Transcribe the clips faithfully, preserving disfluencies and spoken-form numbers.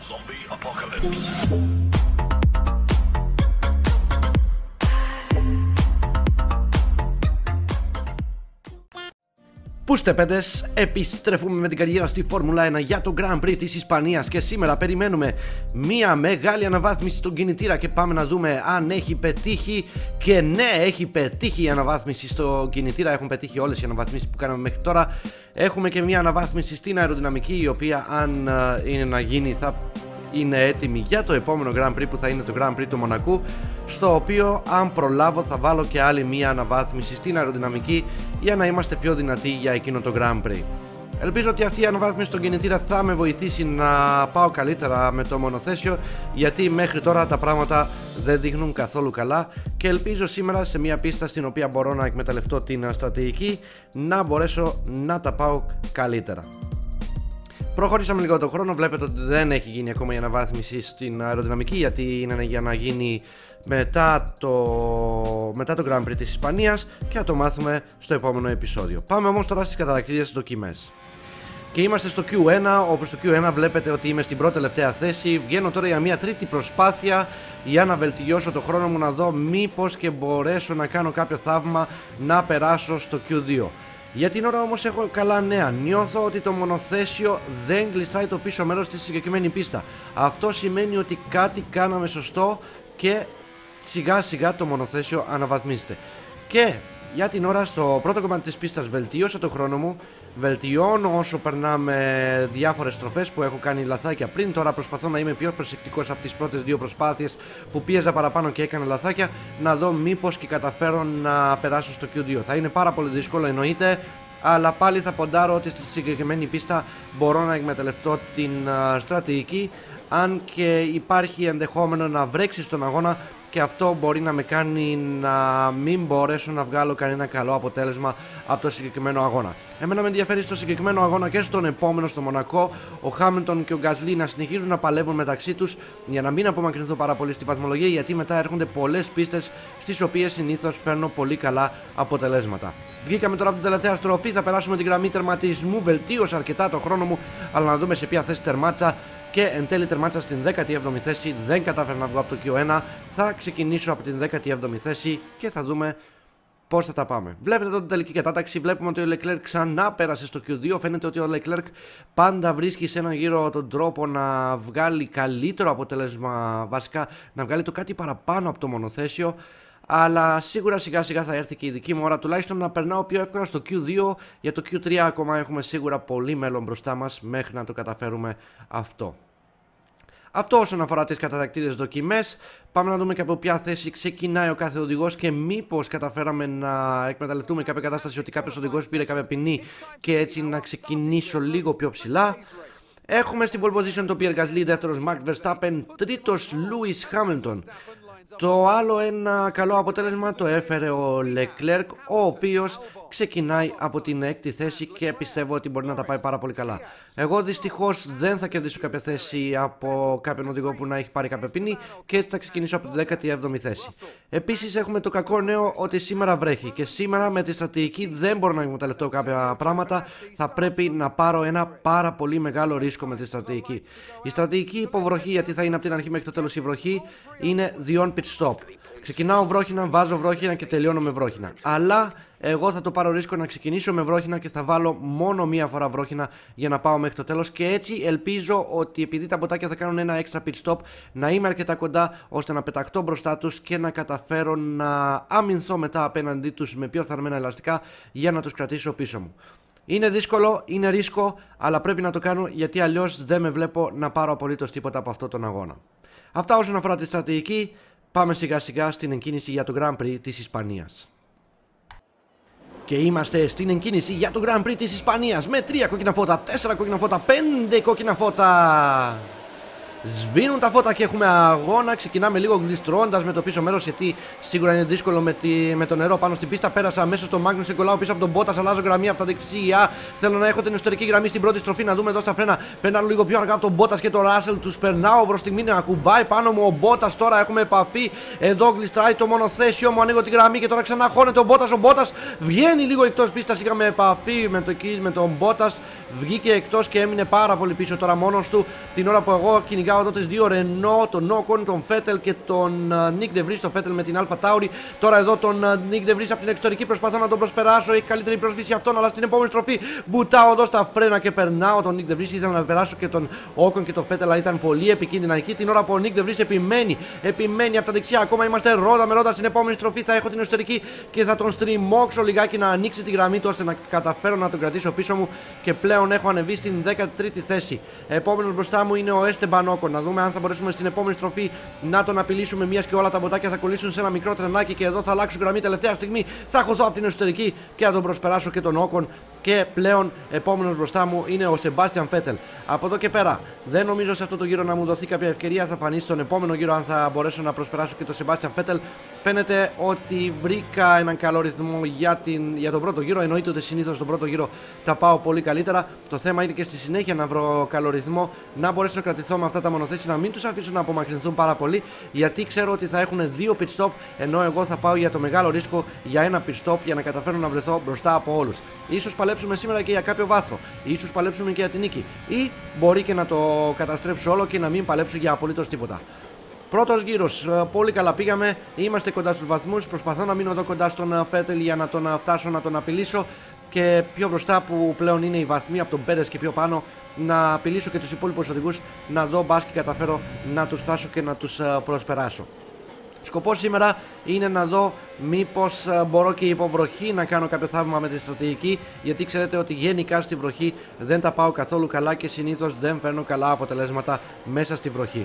Zombie apocalypse. Πούστε παιδες, επιστρέφουμε με την καριέρα στη Φόρμουλα ένα για το Grand Prix της Ισπανίας και σήμερα περιμένουμε μια μεγάλη αναβάθμιση στον κινητήρα και πάμε να δούμε αν έχει πετύχει. Και ναι, έχει πετύχει η αναβάθμιση στον κινητήρα, έχουν πετύχει όλες οι αναβαθμίσεις που κάναμε μέχρι τώρα. Έχουμε και μια αναβάθμιση στην αεροδυναμική, η οποία αν είναι να γίνει θα είναι έτοιμη για το επόμενο Grand Prix που θα είναι το Grand Prix του Μονακού, στο οποίο αν προλάβω θα βάλω και άλλη μία αναβάθμιση στην αεροδυναμική για να είμαστε πιο δυνατοί για εκείνο το Grand Prix. Ελπίζω ότι αυτή η αναβάθμιση στον κινητήρα θα με βοηθήσει να πάω καλύτερα με το μονοθέσιο, γιατί μέχρι τώρα τα πράγματα δεν δείχνουν καθόλου καλά και ελπίζω σήμερα σε μια πίστα στην οποία μπορώ να εκμεταλλευτώ την στρατηγική να μπορέσω να τα πάω καλύτερα. Προχωρήσαμε λίγο τον χρόνο, βλέπετε ότι δεν έχει γίνει ακόμα η αναβάθμιση στην αεροδυναμική, γιατί είναι για να γίνει μετά το, μετά το Grand Prix της Ισπανίας και θα το μάθουμε στο επόμενο επεισόδιο. Πάμε όμως τώρα στις κατατακτήριες δοκιμές. Και είμαστε στο κιου ένα, όπου στο κιου ένα βλέπετε ότι είμαι στην πρώτη τελευταία θέση. Βγαίνω τώρα για μια τρίτη προσπάθεια για να βελτιώσω το χρόνο μου, να δω μήπως και μπορέσω να κάνω κάποιο θαύμα να περάσω στο κιου δύο. Για την ώρα όμως έχω καλά νέα. Νιώθω ότι το μονοθέσιο δεν γλιστράει το πίσω μέρος στη συγκεκριμένη πίστα. Αυτό σημαίνει ότι κάτι κάναμε σωστό και σιγά σιγά το μονοθέσιο αναβαθμίζεται. Και για την ώρα στο πρώτο κομμάτι της πίστας βελτίωσα το χρόνο μου. Βελτιώνω όσο περνάμε διάφορες στροφές που έχω κάνει λαθάκια πριν. Τώρα προσπαθώ να είμαι πιο προσεκτικός από τις πρώτες δύο προσπάθειες που πίεζα παραπάνω και έκανα λαθάκια, να δω μήπως και καταφέρω να περάσω στο κιου δύο. Θα είναι πάρα πολύ δύσκολο εννοείται, αλλά πάλι θα ποντάρω ότι στη συγκεκριμένη πίστα μπορώ να εκμεταλλευτώ την uh, στρατηγική, αν και υπάρχει ενδεχόμενο να βρέξει στον αγώνα και αυτό μπορεί να με κάνει να μην μπορέσω να βγάλω κανένα καλό αποτέλεσμα από το συγκεκριμένο αγώνα. Εμένα με ενδιαφέρει στο συγκεκριμένο αγώνα και στον επόμενο στο Μονακό ο Χάμιλτον και ο Γκασλί να συνεχίζουν να παλεύουν μεταξύ τους για να μην απομακρυνθώ πάρα πολύ στη βαθμολογία, γιατί μετά έρχονται πολλές πίστες στις οποίες συνήθως φέρνω πολύ καλά αποτελέσματα. Βγήκαμε τώρα από την τελευταία στροφή, θα περάσουμε την γραμμή τερματισμού. Βελτίωσα αρκετά το χρόνο μου, αλλά να δούμε σε ποια θέση τερμάτσα. Και εν τέλει τερμάτσα στην δέκατη έβδομη θέση, δεν κατάφερα να βγω από το κιου ένα. Θα ξεκινήσω από την δέκατη έβδομη θέση και θα δούμε πώς θα τα πάμε. Βλέπετε εδώ την τελική κατάταξη, βλέπουμε ότι ο Leclerc ξανά πέρασε στο κιου δύο. Φαίνεται ότι ο Leclerc πάντα βρίσκει σε έναν γύρο τον τρόπο να βγάλει καλύτερο αποτέλεσμα, βασικά να βγάλει το κάτι παραπάνω από το μονοθέσιο. Αλλά σίγουρα σιγά σιγά θα έρθει και η δική μου ώρα, τουλάχιστον να περνάω πιο εύκολα στο κιου δύο. Για το κιου τρία ακόμα έχουμε σίγουρα πολύ μέλλον μπροστά μας μέχρι να το καταφέρουμε αυτό. Αυτό όσον αφορά τις κατατακτήριες δοκιμές. Πάμε να δούμε και από ποια θέση ξεκινάει ο κάθε οδηγός και μήπως καταφέραμε να εκμεταλλευτούμε κάποια κατάσταση ότι κάποιος οδηγός πήρε κάποια ποινή και έτσι να ξεκινήσω λίγο πιο ψηλά. Έχουμε στην pole position τον Pierre Gasly, δεύτερος Max Verstappen, τρίτος Lewis Hamilton. Το άλλο ένα καλό αποτέλεσμα το έφερε ο Leclerc, ο οποίος ξεκινάει από την έκτη θέση και πιστεύω ότι μπορεί να τα πάει πάρα πολύ καλά. Εγώ δυστυχώς δεν θα κερδίσω κάποια θέση από κάποιον οδηγό που να έχει πάρει κάποια ποινή και έτσι θα ξεκινήσω από την δέκατη έβδομη θέση. Επίσης έχουμε το κακό νέο ότι σήμερα βρέχει και σήμερα με τη στρατηγική δεν μπορώ να εκμεταλλευτώ κάποια πράγματα. Θα πρέπει να πάρω ένα πάρα πολύ μεγάλο ρίσκο με τη στρατηγική. Η στρατηγική υποβροχή, γιατί θα είναι από την αρχή μέχρι το τέλος η βροχή, είναι the on pit stop. Ξεκινάω βρόχινα, βάζω βρόχινα και τελειώνω με βρόχινα. Αλλά εγώ θα το πάρω ρίσκο να ξεκινήσω με βρόχινα και θα βάλω μόνο μία φορά βρόχινα για να πάω μέχρι το τέλος. Και έτσι ελπίζω ότι επειδή τα μποτάκια θα κάνουν ένα extra pit stop, να είμαι αρκετά κοντά ώστε να πεταχτώ μπροστά τους και να καταφέρω να αμυνθώ μετά απέναντί τους με πιο θαρμένα ελαστικά για να τους κρατήσω πίσω μου. Είναι δύσκολο, είναι ρίσκο, αλλά πρέπει να το κάνω γιατί αλλιώς δεν με βλέπω να πάρω απολύτως τίποτα από αυτό τον αγώνα. Αυτά όσον αφορά τη στρατηγική. Πάμε σιγά σιγά στην εκκίνηση για το Grand Prix της Ισπανίας. Και είμαστε στην εκκίνηση για το Grand Prix της Ισπανίας με τρία κόκκινα φώτα, τέσσερα κόκκινα φώτα, πέντε κόκκινα φώτα. Σβήνουν τα φώτα και έχουμε αγώνα. Ξεκινάμε λίγο γλιστρώντας με το πίσω μέρος, γιατί σίγουρα είναι δύσκολο με, τη, με το νερό πάνω στην πίστα. Πέρασα αμέσως στο Μάγνουσεν, κολλάω πίσω από τον Μπότας, αλλάζω γραμμή από τα δεξιά. Θέλω να έχω την εσωτερική γραμμή στην πρώτη στροφή. Να δούμε εδώ στα φρένα. Φρενάρω λίγο πιο αργά από τον Μπότας και τον Ράσελ. Τους περνάω προς τη μήνα. Ακουμπάει πάνω μου ο Μπότας. Τώρα έχουμε επαφή. Εδώ γλιστράει το μονοθέσιο μου. Ανοίγω τη γραμμή και τώρα ξανά χώνεται ο Μπότας. Ο Μπότας βγαίνει λίγο εκτός πίστας. Είχαμε επαφή με, το, με τον Μπότας βγήκε εκτός και έμεινε πάρα πολύ πίσω τώρα μόνος του. Την ώρα που εγώ κυνηγάω εδώ τις δύο Ρενό, τον Όκον, τον Φέτελ και τον Νίκ Ντεβρί. Το Φέτελ με την Αλφα Τάουρι. Τώρα εδώ τον Νίκ Ντεβρί από την εξωτερική προσπαθώ να τον προσπεράσω. Έχει καλύτερη πρόσφυση αυτόν, αλλά στην επόμενη στροφή βουτάω εδώ στα φρένα και περνάω τον Νίκ Ντεβρί. Ήθελα να περάσω και τον Όκον και τον Φέτελ, αλλά ήταν πολύ επικίνδυνα εκεί. Την ώρα που ο Νίκ Ντεβρί επιμένει, επιμένει από τα δεξιά. Ακόμα είμαστε ρόδα με ρόδα. Στην επόμενη στροφή θα έχω την εσωτερική και θα τον στριμώξω λιγάκι να ανοίξει τη γραμμή του ώστε να καταφέρω να τον κρατήσω πίσω μου. Και πλέον έχω ανεβεί στην δέκατη τρίτη θέση. Επόμενος μπροστά μου είναι ο Έστεμπαν Όκον. Να δούμε αν θα μπορέσουμε στην επόμενη στροφή να τον απειλήσουμε. Μιας και όλα τα μποτάκια θα κολλήσουν σε ένα μικρό τρενάκι και εδώ θα αλλάξω γραμμή τελευταία στιγμή. Θα χωθώ από την εσωτερική και θα τον προσπεράσω και τον Όκον. Και πλέον επόμενος μπροστά μου είναι ο Σεμπάστιαν Φέτελ. Από εδώ και πέρα δεν νομίζω σε αυτό το γύρο να μου δοθεί κάποια ευκαιρία. Θα φανεί στον επόμενο γύρο αν θα μπορέσω να προσπεράσω και τον Σεμπάστιαν Φέτελ. Φαίνεται ότι βρήκα έναν καλό ρυθμό για, την, για τον πρώτο γύρο. Εννοείται ότι συνήθως στον πρώτο γύρο τα πάω πολύ καλύτερα. Το θέμα είναι και στη συνέχεια να βρω καλό ρυθμό, να μπορέσω να κρατηθώ με αυτά τα μονοθέσια, να μην τους αφήσω να απομακρυνθούν πάρα πολύ, γιατί ξέρω ότι θα έχουν δύο pit stop, ενώ εγώ θα πάω για το μεγάλο ρίσκο για ένα pit stop για να καταφέρω να βρεθώ μπροστά από όλους. Ίσως παλέψουμε σήμερα και για κάποιο βάθρο, ίσως παλέψουμε και για την νίκη, ή μπορεί και να το καταστρέψω όλο και να μην παλέψω για απολύτως τίποτα. Πρώτος γύρος, πολύ καλά πήγαμε, είμαστε κοντά στους βαθμούς, προσπαθώ να μείνω εδώ κοντά στον Φέτελ για να τον φτάσω, να τον απειλήσω και πιο μπροστά που πλέον είναι οι βαθμοί από τον Πέρες και πιο πάνω να απειλήσω και τους υπόλοιπους οδηγούς, να δω μπας και καταφέρω να τους φτάσω και να τους προσπεράσω. Σκοπός σήμερα είναι να δω μήπως μπορώ και υποβροχή να κάνω κάποιο θαύμα με τη στρατηγική, γιατί ξέρετε ότι γενικά στη βροχή δεν τα πάω καθόλου καλά και συνήθως δεν φέρνω καλά αποτελέσματα μέσα στη βροχή.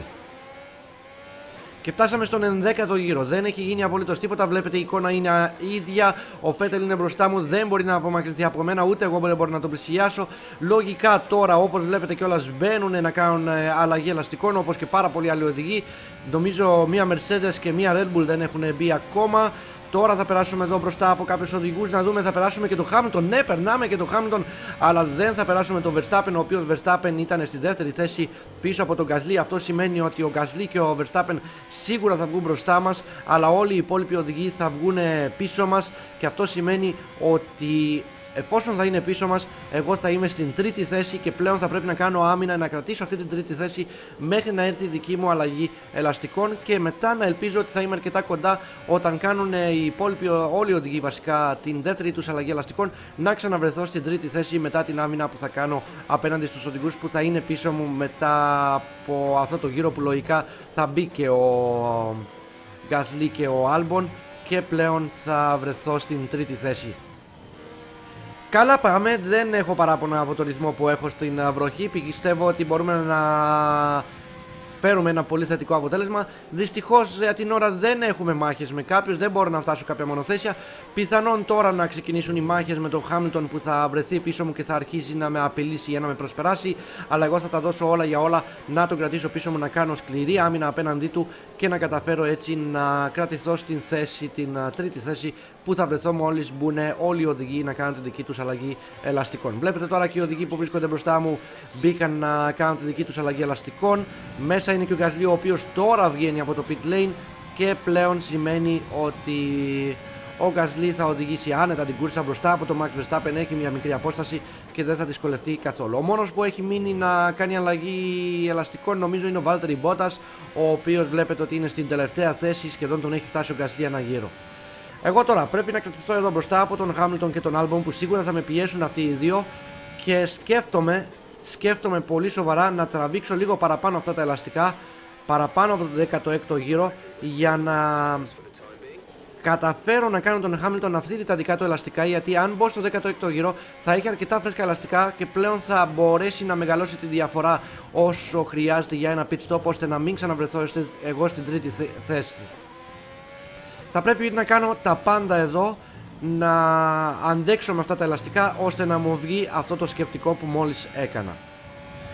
Και φτάσαμε στον ενδέκατο γύρο. Δεν έχει γίνει απολύτως τίποτα. Βλέπετε η εικόνα είναι ίδια. Ο Φέτελ είναι μπροστά μου. Δεν μπορεί να απομακρυνθεί από μένα. Ούτε εγώ δεν μπορώ να τον πλησιάσω. Λογικά τώρα, όπως βλέπετε κιόλας, μπαίνουν να κάνουν αλλαγή ελαστικών, όπως και πάρα πολλοί άλλοι οδηγοί. Νομίζω μία Mercedes και μία Red Bull δεν έχουν μπει ακόμα. Τώρα θα περάσουμε εδώ μπροστά από κάποιους οδηγούς να δούμε, θα περάσουμε και τον Hamilton. Ναι, περνάμε και τον Hamilton, αλλά δεν θα περάσουμε τον Verstappen, ο οποίος Verstappen ήταν στη δεύτερη θέση πίσω από τον Gasly. Αυτό σημαίνει ότι ο Gasly και ο Verstappen σίγουρα θα βγουν μπροστά μας, αλλά όλοι οι υπόλοιποι οδηγοί θα βγουν πίσω μας. Και αυτό σημαίνει ότι εφόσον θα είναι πίσω μας, εγώ θα είμαι στην τρίτη θέση και πλέον θα πρέπει να κάνω άμυνα, να κρατήσω αυτή την τρίτη θέση μέχρι να έρθει η δική μου αλλαγή ελαστικών και μετά να ελπίζω ότι θα είμαι αρκετά κοντά όταν κάνουν οι υπόλοιποι, όλοι οι οδηγοί βασικά, την δεύτερη τους αλλαγή ελαστικών, να ξαναβρεθώ στην τρίτη θέση μετά την άμυνα που θα κάνω απέναντι στους οδηγούς που θα είναι πίσω μου μετά από αυτό το γύρο που λογικά θα μπει και ο Gasly και ο Albon και πλέον θα βρεθώ στην τρίτη θέση. Καλά πάμε, δεν έχω παράπονα από το ρυθμό που έχω στην βροχή. Πιστεύω ότι μπορούμε να φέρουμε ένα πολύ θετικό αποτέλεσμα. Δυστυχώς για την ώρα δεν έχουμε μάχες με κάποιους, δεν μπορώ να φτάσω κάποια μονοθέσια. Πιθανόν τώρα να ξεκινήσουν οι μάχες με τον Χάμιλτον που θα βρεθεί πίσω μου και θα αρχίσει να με απειλήσει για να με προσπεράσει. Αλλά εγώ θα τα δώσω όλα για όλα, να τον κρατήσω πίσω μου, να κάνω σκληρή άμυνα απέναντί του και να καταφέρω έτσι να κρατηθώ στην θέση, την τρίτη θέση, που θα βρεθώ μόλις μπουν όλοι οι οδηγοί να κάνουν τη δική τους αλλαγή ελαστικών. Βλέπετε τώρα και οι οδηγοί που βρίσκονται μπροστά μου μπήκαν να κάνουν τη δική τους αλλαγή ελαστικών. Μέσα είναι και ο Gasly, ο οποίος τώρα βγαίνει από το pit lane και πλέον σημαίνει ότι ο Gasly θα οδηγήσει άνετα την κούρσα μπροστά από το Max Verstappen. Έχει μια μικρή απόσταση και δεν θα δυσκολευτεί καθόλου. Ο μόνος που έχει μείνει να κάνει αλλαγή ελαστικών νομίζω είναι ο Valtteri Bottas, ο οποίος βλέπετε ότι είναι στην τελευταία θέση, σχεδόν τον έχει φτάσει ο Gasly ένα γύρο. Εγώ τώρα πρέπει να κρατηθώ εδώ μπροστά από τον Hamilton και τον Albon που σίγουρα θα με πιέσουν αυτοί οι δύο και σκέφτομαι, σκέφτομαι πολύ σοβαρά να τραβήξω λίγο παραπάνω αυτά τα ελαστικά, παραπάνω από το δέκατο έκτο γύρο, για να καταφέρω να κάνω τον Hamilton να φθείρει τα δικά του ελαστικά, γιατί αν μπω στο δέκατο έκτο γύρο θα έχει αρκετά φρέσκα ελαστικά και πλέον θα μπορέσει να μεγαλώσει τη διαφορά όσο χρειάζεται για ένα pit stop, ώστε να μην ξαναβρεθώ εγώ στην τρίτη θέση. Θα πρέπει να κάνω τα πάντα εδώ, να αντέξω με αυτά τα ελαστικά ώστε να μου βγει αυτό το σκεπτικό που μόλις έκανα.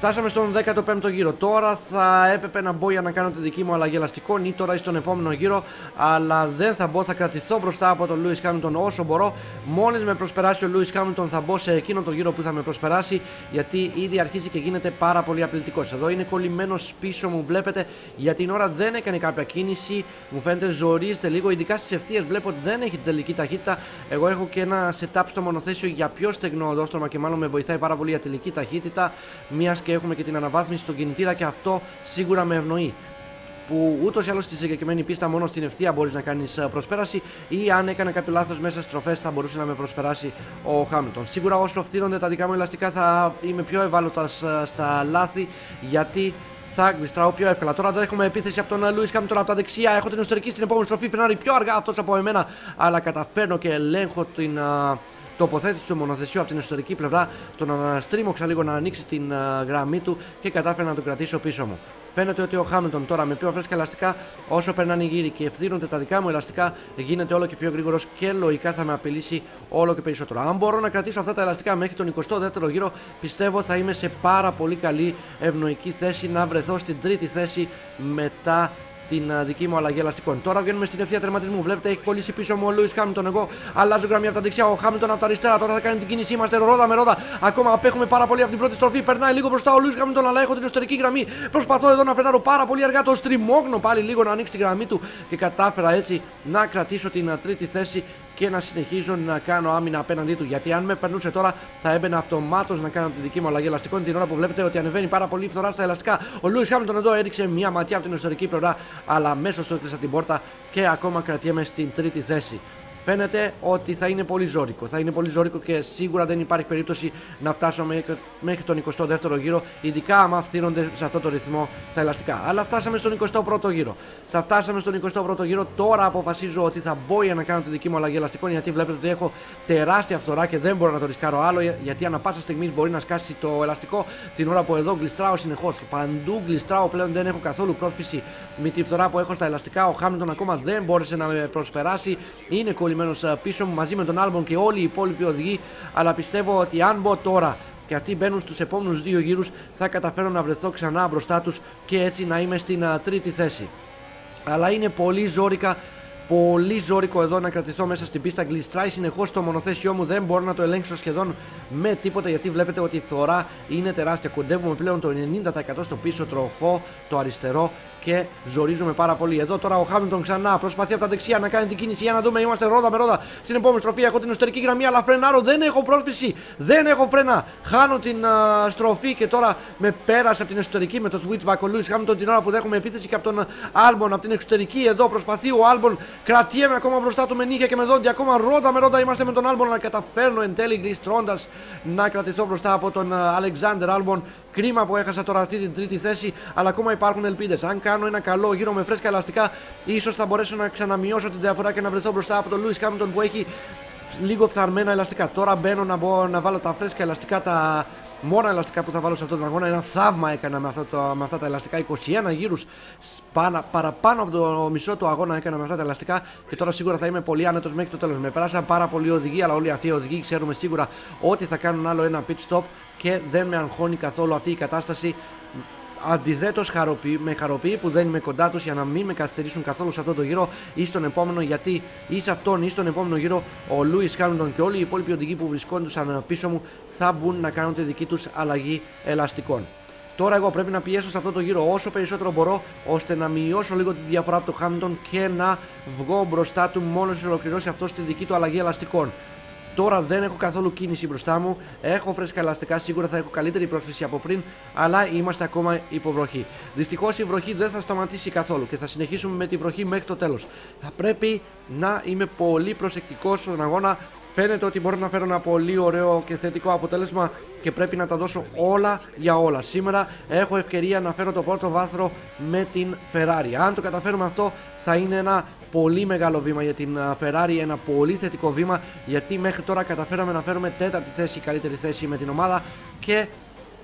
Φτάσαμε στον δέκατο πέμπτο γύρο. Τώρα θα έπρεπε να μπω για να κάνω τη δική μου αλλαγή ελαστικών ή τώρα ή στον επόμενο γύρο. Αλλά δεν θα μπω, θα κρατηθώ μπροστά από τον Lewis Hamilton όσο μπορώ. Μόλις με προσπεράσει ο Lewis Hamilton θα μπω σε εκείνο το γύρο που θα με προσπεράσει. Γιατί ήδη αρχίζει και γίνεται πάρα πολύ απειλητικός. Εδώ είναι κολλημένος πίσω μου, βλέπετε. Για την ώρα δεν έκανε κάποια κίνηση. Μου φαίνεται ζορίζεται λίγο. Ειδικά στις ευθείες βλέπω ότι δεν έχει την τελική ταχύτητα. Εγώ έχω και ένα setup στο μονοθέσιο για πιο στεγνό οδόστρωμα και μάλλον με βοηθάει πάρα πολύ για τελική ταχύτητα. Μιας και έχουμε και την αναβάθμιση στον κινητήρα και αυτό σίγουρα με ευνοεί. Που ούτως ή άλλως στη συγκεκριμένη πίστα μόνο στην ευθεία μπορείς να κάνεις προσπέραση ή αν έκανε κάποιο λάθος μέσα στις στροφές θα μπορούσε να με προσπεράσει ο Χάμιλτον. Σίγουρα όσο φθύνονται τα δικά μου ελαστικά θα είμαι πιο ευάλωτας στα λάθη γιατί θα γλιστράω πιο εύκολα. Τώρα δεν έχουμε επίθεση από τον Lewis Hamilton από τα δεξιά. Έχω την εσωτερική στην επόμενη στροφή. Φρενάρει πιο αργά αυτός από εμένα, αλλά καταφέρνω και ελέγχω την uh, τοποθέτηση του μονοθεσιού από την εσωτερική πλευρά. Τον αναστρίμωξα λίγο να ανοίξει την uh, γραμμή του και κατάφερα να τον κρατήσω πίσω μου. Φαίνεται ότι ο Hamilton τώρα με πιο φρέσκα ελαστικά, όσο περνάνε οι γύροι και ευθύνονται τα δικά μου ελαστικά, γίνεται όλο και πιο γρήγορος και λογικά θα με απειλήσει όλο και περισσότερο. Αν μπορώ να κρατήσω αυτά τα ελαστικά μέχρι τον εικοστό δεύτερο γύρο, πιστεύω θα είμαι σε πάρα πολύ καλή ευνοϊκή θέση να βρεθώ στην τρίτη θέση μετά την uh, δική μου αλλαγή ελαστικών. Τώρα βγαίνουμε στην ευθεία τερματισμού. Βλέπετε, έχει κολλήσει πίσω μου ο Lewis Hamilton. Εγώ αλλάζω γραμμή από τα δεξιά. Ο Hamilton από τα αριστερά. Τώρα θα κάνει την κίνηση. Είμαστε ρόδα με ρόδα. Ακόμα απέχουμε πάρα πολύ από την πρώτη στροφή. Περνάει λίγο μπροστά ο Lewis Hamilton, αλλά έχω την εσωτερική γραμμή. Προσπαθώ εδώ να φρενάρω πάρα πολύ αργά. Το στριμώγνω πάλι λίγο να ανοίξει τη γραμμή του και κατάφερα έτσι να κρατήσω την uh, τρίτη θέση και να συνεχίζω να κάνω άμυνα απέναντί του. Γιατί αν με περνούσε τώρα θα έμπαινα αυτομάτως να κάνω τη δική μου αλλαγή ελαστικών την ώρα που βλέπετε ότι ανεβαίνει πάρα πολύ φθορά στα ελαστικά. Ο Lewis Hamilton εδώ έριξε μια ματιά από την εσωτερική πλευρά, αλλά αμέσως το έκλεισα την πόρτα και ακόμα κρατιέμαι στην τρίτη θέση. Φαίνεται ότι θα είναι πολύ ζώρικο. Θα είναι πολύ ζώρικο και σίγουρα δεν υπάρχει περίπτωση να φτάσω μέχρι τον εικοστό δεύτερο γύρο, ειδικά άμα φθήνονται σε αυτό το ρυθμό τα ελαστικά. Αλλά φτάσαμε στον εικοστό πρώτο γύρο. Θα φτάσαμε στον εικοστό πρώτο γύρο. Τώρα αποφασίζω ότι θα μπω για να κάνω τη δική μου αλλαγή ελαστικών, γιατί βλέπετε ότι έχω τεράστια φθορά και δεν μπορώ να το ρισκάρω άλλο. Γιατί ανά πάσα στιγμή μπορεί να σκάσει το ελαστικό την ώρα που εδώ γλιστράω συνεχώς. Παντού γλιστράω πλέον, δεν έχω καθόλου πρόσφυση με τη φθορά που έχω στα ελαστικά. Ο Hamilton ακόμα δεν μπόρεσε να με προσπεράσει. Είναι πίσω μου μαζί με τον Albon και όλοι οι υπόλοιποι οδηγοί, αλλά πιστεύω ότι αν μπω τώρα και αυτοί μπαίνουν στους επόμενους δύο γύρους θα καταφέρω να βρεθώ ξανά μπροστά τους και έτσι να είμαι στην uh, τρίτη θέση. Αλλά είναι πολύ ζόρικα, πολύ ζώρικο εδώ να κρατηθώ μέσα στην πίστα. Γλιστράει συνεχώς το μονοθέσιό μου, δεν μπορώ να το ελέγξω σχεδόν με τίποτα γιατί βλέπετε ότι η φθορά είναι τεράστια. Κοντεύουμε πλέον το ενενήντα τοις εκατό στο πίσω τροχό, το αριστερό, και ζορίζουμε πάρα πολύ. Εδώ τώρα ο Hamilton ξανά προσπαθεί από τα δεξιά να κάνει την κίνηση. Για να δούμε, είμαστε ρόδα με ρόδα. Στην επόμενη στροφή έχω την εσωτερική γραμμή, αλλά φρενάρω. Δεν έχω πρόσφυση, δεν έχω φρένα. Χάνω την uh, στροφή και τώρα με πέρασε από την εσωτερική με το switchback ο Lewis Hamilton την ώρα που δέχομαι επίθεση και από τον Albon από την εξωτερική. Εδώ προσπαθεί ο Albon, κρατιέμαι ακόμα μπροστά του με νύχια και με δόντια. Ακόμα ρόδα με ρόδα είμαστε με τον Albon, αλλά καταφέρνω εν τέλει γλιστρώντας να κρατηθώ μπροστά από τον uh, Alexander Albon. Κρίμα που έχασα τώρα αυτή την τρίτη θέση, αλλά ακόμα υπάρχουν ελπίδες. Αν κάνω ένα καλό γύρο με φρέσκα ελαστικά, ίσως θα μπορέσω να ξαναμειώσω την διαφορά και να βρεθώ μπροστά από τον Lewis Hamilton που έχει λίγο φθαρμένα ελαστικά. Τώρα μπαίνω να, μπω, να βάλω τα φρέσκα ελαστικά, τα μόνα ελαστικά που θα βάλω σε αυτόν τον αγώνα. Ένα θαύμα έκανα με, αυτό το, με αυτά τα ελαστικά. είκοσι ένα γύρους παρα, παραπάνω από το μισό του αγώνα έκανα με αυτά τα ελαστικά και τώρα σίγουρα θα είμαι πολύ άνετος μέχρι το τέλος. Με πέρασαν πάρα πολλοί οδηγοί, αλλά όλοι αυτοί οι οδηγοί ξέρουμε σίγουρα ότι θα κάνουν άλλο ένα pit stop και δεν με αγχώνει καθόλου αυτή η κατάσταση. Αντιθέτως χαροποιεί, με χαροποιεί που δεν είμαι κοντά τους για να μην με καθυστερήσουν καθόλου σε αυτό το γύρο ή στον επόμενο, γιατί ή σε αυτόν ή στον επόμενο γύρο ο Lewis Hamilton και όλοι οι υπόλοιποι οδηγοί που βρισκόντουσαν πίσω μου θα μπουν να κάνουν τη δική τους αλλαγή ελαστικών. Τώρα εγώ πρέπει να πιέσω σε αυτό το γύρο όσο περισσότερο μπορώ, ώστε να μειώσω λίγο τη διαφορά από το Hamilton και να βγω μπροστά του μόλις ολοκληρώσει αυτό στη δική του αλλαγή ελαστικών. Τώρα δεν έχω καθόλου κίνηση μπροστά μου, έχω φρέσκα ελαστικά, σίγουρα θα έχω καλύτερη πρόσφυση από πριν, αλλά είμαστε ακόμα υποβροχή. Δυστυχώς η βροχή δεν θα σταματήσει καθόλου και θα συνεχίσουμε με τη βροχή μέχρι το τέλος. Θα πρέπει να είμαι πολύ προσεκτικός στον αγώνα. Φαίνεται ότι μπορώ να φέρω ένα πολύ ωραίο και θετικό αποτέλεσμα και πρέπει να τα δώσω όλα για όλα. Σήμερα έχω ευκαιρία να φέρω το πρώτο βάθρο με την Ferrari. Αν το καταφέρουμε αυτό θα είναι ένα πολύ μεγάλο βήμα για την Ferrari, ένα πολύ θετικό βήμα, γιατί μέχρι τώρα καταφέραμε να φέρουμε τέταρτη θέση, καλύτερη θέση με την ομάδα και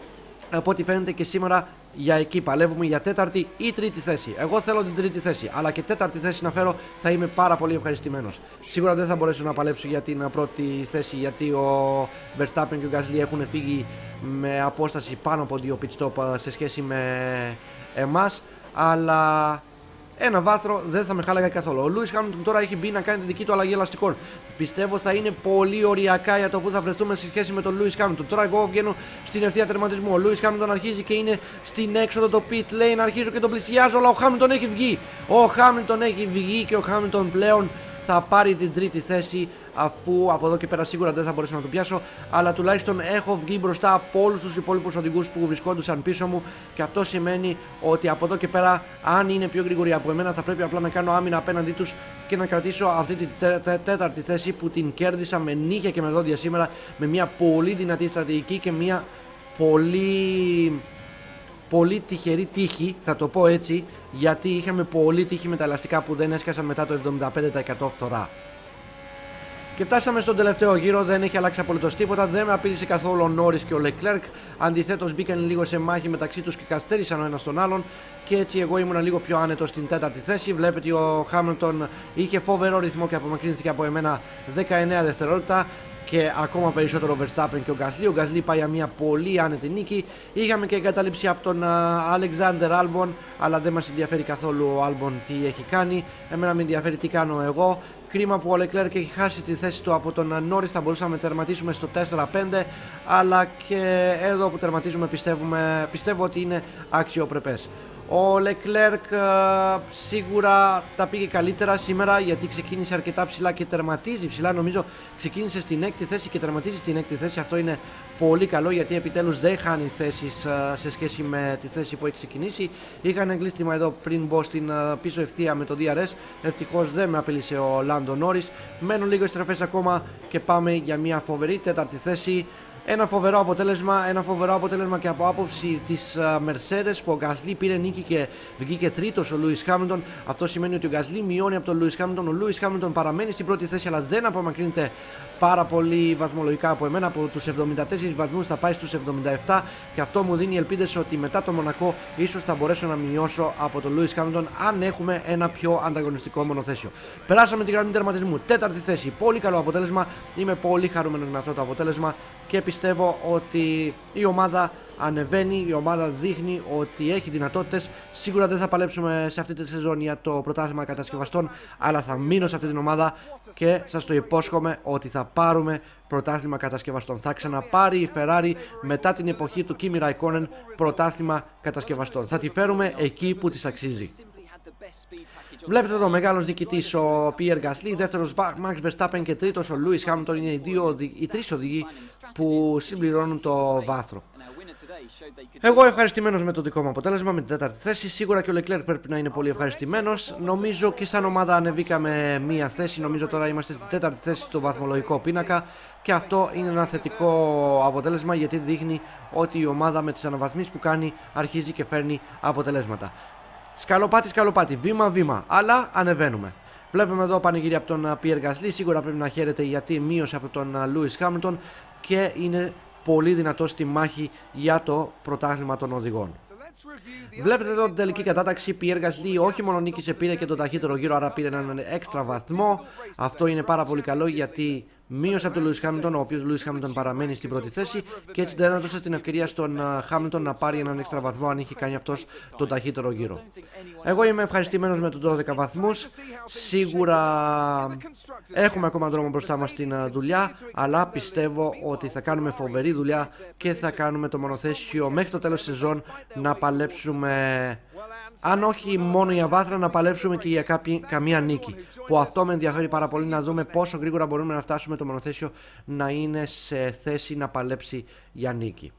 Από ό,τι φαίνεται και σήμερα για εκεί παλεύουμε για τέταρτη ή τρίτη θέση. Εγώ θέλω την τρίτη θέση, αλλά και τέταρτη θέση να φέρω θα είμαι πάρα πολύ ευχαριστημένος. Σίγουρα δεν θα μπορέσω να παλέψω για την πρώτη θέση, γιατί ο Verstappen και ο Gasly έχουν φύγει με απόσταση πάνω από δύο pit stop σε σχέση με εμάς, αλλά ένα βάθρο δεν θα με χάλαγε καθόλου. Ο Lewis Hamilton τώρα έχει μπει να κάνει τη δική του αλλαγή ελαστικών. Πιστεύω θα είναι πολύ οριακά για το που θα βρεθούμε σε σχέση με τον Lewis Hamilton. Τώρα εγώ βγαίνω στην ευθεία τερματισμού. Ο Lewis Hamilton αρχίζει και είναι στην έξοδο το pit lane. Αρχίζω και τον πλησιάζω, αλλά ο Hamilton έχει βγει. Ο Hamilton έχει βγει και ο Hamilton πλέον θα πάρει την τρίτη θέση, αφού από εδώ και πέρα σίγουρα δεν θα μπορέσω να το πιάσω, αλλά τουλάχιστον έχω βγει μπροστά από όλους τους υπόλοιπους οδηγούς που βρισκόντουσαν πίσω μου, και αυτό σημαίνει ότι από εδώ και πέρα, αν είναι πιο γρήγοροι από εμένα, θα πρέπει απλά να κάνω άμυνα απέναντί τους και να κρατήσω αυτή τη τέ, τέ, τέταρτη θέση που την κέρδισα με νύχια και με δόντια σήμερα, με μια πολύ δυνατή στρατηγική και μια πολύ... πολύ τυχερή τύχη, θα το πω έτσι, γιατί είχαμε πολύ τύχη με τα ελαστικά που δεν έσκασαν μετά το εβδομήντα πέντε τοις εκατό φθορά. Και φτάσαμε στον τελευταίο γύρο, δεν έχει αλλάξει απολύτως τίποτα, δεν με απείλησε καθόλου ο Norris και ο Leclerc. Αντιθέτως μπήκαν λίγο σε μάχη μεταξύ τους και καθυστέρησαν ο ένας τον άλλον, και έτσι εγώ ήμουν λίγο πιο άνετος στην τέταρτη θέση. Βλέπετε ο Hamilton είχε φοβερό ρυθμό και απομακρύνθηκε από εμένα δεκαεννέα δευτερόλεπτα. Και ακόμα περισσότερο ο Verstappen και ο Gasly. Ο Gasly πάει για μια πολύ άνετη νίκη. Είχαμε και εγκαταλείψη από τον uh, Alexander Albon, αλλά δεν μας ενδιαφέρει καθόλου ο Albon τι έχει κάνει. Εμένα με ενδιαφέρει τι κάνω εγώ. Κρίμα που ο Leclerc έχει χάσει τη θέση του από τον Norris. Θα μπορούσαμε να τερματίσουμε στο τέσσερα πέντε, αλλά και εδώ που τερματίζουμε πιστεύουμε, πιστεύω ότι είναι αξιοπρεπές. Ο Leclerc uh, σίγουρα τα πήγε καλύτερα σήμερα, γιατί ξεκίνησε αρκετά ψηλά και τερματίζει ψηλά. Νομίζω ξεκίνησε στην έκτη θέση και τερματίζει στην έκτη θέση. Αυτό είναι πολύ καλό, γιατί επιτέλους δεν χάνει θέσεις uh, σε σχέση με τη θέση που έχει ξεκινήσει. Είχα ένα εγκλήστημα εδώ πριν μπω στην uh, πίσω ευθεία με το ντι αρ ες. Ευτυχώς δεν με απειλήσε ο Lando Norris. Μένουν λίγες στροφές ακόμα και πάμε για μια φοβερή τέταρτη θέση. Ένα φοβερό αποτέλεσμα, ένα φοβερό αποτέλεσμα και από άποψη της uh, Mercedes, που ο Gasly πήρε νίκη και βγήκε τρίτος ο Lewis Hamilton. Αυτό σημαίνει ότι ο Gasly μειώνει από τον Lewis Hamilton. Ο Lewis Hamilton παραμένει στην πρώτη θέση, αλλά δεν απομακρύνεται πάρα πολύ βαθμολογικά από εμένα. Από τους εβδομήντα τέσσερις βαθμούς θα πάει στους εβδομήντα επτά, και αυτό μου δίνει ελπίδες ότι μετά το Μονακό ίσως θα μπορέσω να μειώσω από τον Lewis Hamilton, αν έχουμε ένα πιο ανταγωνιστικό μονοθέσιο. Περάσαμε την γραμμή τερματισμού, τέταρτη θέση. Πολύ καλό αποτέλεσμα. Είμαι πολύ χαρούμενος με αυτό το αποτέλεσμα και πιστεύω ότι η ομάδα ανεβαίνει, η ομάδα δείχνει ότι έχει δυνατότητες. Σίγουρα δεν θα παλέψουμε σε αυτή τη σεζόν για το πρωτάθλημα κατασκευαστών, αλλά θα μείνω σε αυτή την ομάδα και σας το υπόσχομαι ότι θα πάρουμε πρωτάθλημα κατασκευαστών. Θα ξαναπάρει η Ferrari μετά την εποχή του Kimi Raikkonen πρωτάθλημα κατασκευαστών. Θα τη φέρουμε εκεί που της αξίζει. Βλέπετε εδώ μεγάλος νικητής ο Pierre Gasly, δεύτερος Max Verstappen και τρίτος ο Lewis Hamilton. Είναι οι, δύο, οι τρεις οδηγοί που συμπληρώνουν το βάθρο. Εγώ ευχαριστημένος με το δικό μου αποτέλεσμα, με την τέταρτη θέση. Σίγουρα και ο Leclerc πρέπει να είναι πολύ ευχαριστημένος. Νομίζω και σαν ομάδα ανεβήκαμε μία θέση. Νομίζω τώρα είμαστε στην τέταρτη θέση στο βαθμολογικό πίνακα. Και αυτό είναι ένα θετικό αποτέλεσμα, γιατί δείχνει ότι η ομάδα με τις αναβαθμίσεις που κάνει αρχίζει και φέρνει αποτελέσματα. Σκαλοπάτι, σκαλοπάτι, βήμα, βήμα, αλλά ανεβαίνουμε. Βλέπουμε εδώ πανηγύρι από τον Pierre Gasly. Σίγουρα πρέπει να χαίρεται, γιατί μείωσε από τον Lewis Hamilton και είναι πολύ δυνατό στη μάχη για το πρωτάθλημα των οδηγών. Βλέπετε εδώ την τελική κατάταξη. Pierre Gasly όχι μόνο νίκησε, πήρε και τον ταχύτερο γύρο, άρα πήρε έναν έξτρα βαθμό. Αυτό είναι πάρα πολύ καλό, γιατί μείωσε από τον Lewis Hamilton, ο οποίος Lewis Hamilton παραμένει στην πρώτη θέση, και έτσι δεν έδωσε την ευκαιρία στον Hamilton να πάρει έναν έξτρα βαθμό αν είχε κάνει αυτός τον ταχύτερο γύρο. Εγώ είμαι ευχαριστημένος με τους δώδεκα βαθμούς. Σίγουρα έχουμε ακόμα δρόμο μπροστά μας στην δουλειά, αλλά πιστεύω ότι θα κάνουμε φοβερή δουλειά και θα κάνουμε το μονοθέσιο μέχρι το τέλος της σεζόν να παλέψουμε. Αν όχι μόνο για βάθρα, να παλέψουμε και για κάποιοι, καμία νίκη. Που αυτό με ενδιαφέρει πάρα πολύ, να δούμε πόσο γρήγορα μπορούμε να φτάσουμε το μονοθέσιο να είναι σε θέση να παλέψει για νίκη.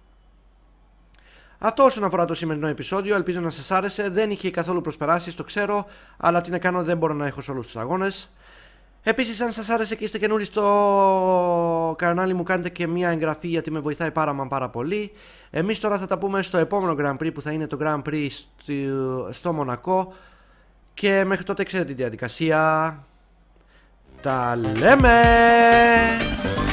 Αυτό όσον αφορά το σημερινό επεισόδιο, ελπίζω να σας άρεσε. Δεν είχε καθόλου προσπεράσεις, το ξέρω, αλλά τι να κάνω, δεν μπορώ να έχω σε όλους τους αγώνες. Επίσης, αν σας άρεσε και είστε καινούριοι στο κανάλι μου, κάντε και μια εγγραφή, γιατί με βοηθάει πάρα μα πάρα πολύ. Εμείς τώρα θα τα πούμε στο επόμενο Grand Prix, που θα είναι το Grand Prix στο Μονακό. Και μέχρι τότε ξέρετε τη διαδικασία. Τα λέμε!